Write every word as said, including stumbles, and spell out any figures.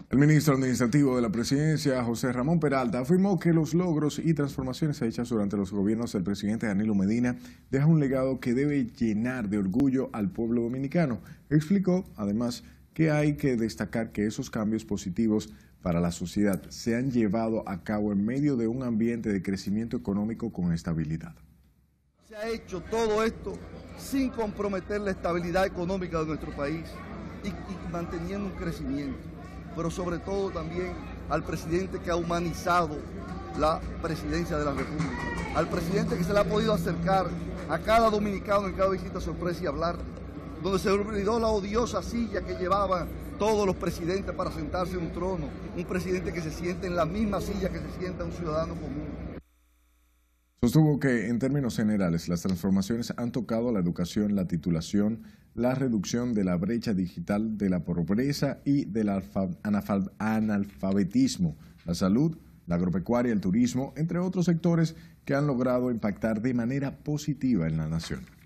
El ministro administrativo de la presidencia, José Ramón Peralta, afirmó que los logros y transformaciones hechas durante los gobiernos del presidente Danilo Medina dejan un legado que debe llenar de orgullo al pueblo dominicano. Explicó, además, que hay que destacar que esos cambios positivos para la sociedad se han llevado a cabo en medio de un ambiente de crecimiento económico con estabilidad. Se ha hecho todo esto sin comprometer la estabilidad económica de nuestro país y, y manteniendo un crecimiento. Pero sobre todo también al presidente que ha humanizado la presidencia de la República, al presidente que se le ha podido acercar a cada dominicano en cada visita sorpresa y hablar, donde se olvidó la odiosa silla que llevaban todos los presidentes para sentarse en un trono, un presidente que se siente en la misma silla que se sienta un ciudadano común. Sostuvo que, en términos generales, las transformaciones han tocado la educación, la titulación, la reducción de la brecha digital, de la pobreza y del analfabetismo, la salud, la agropecuaria, el turismo, entre otros sectores que han logrado impactar de manera positiva en la nación.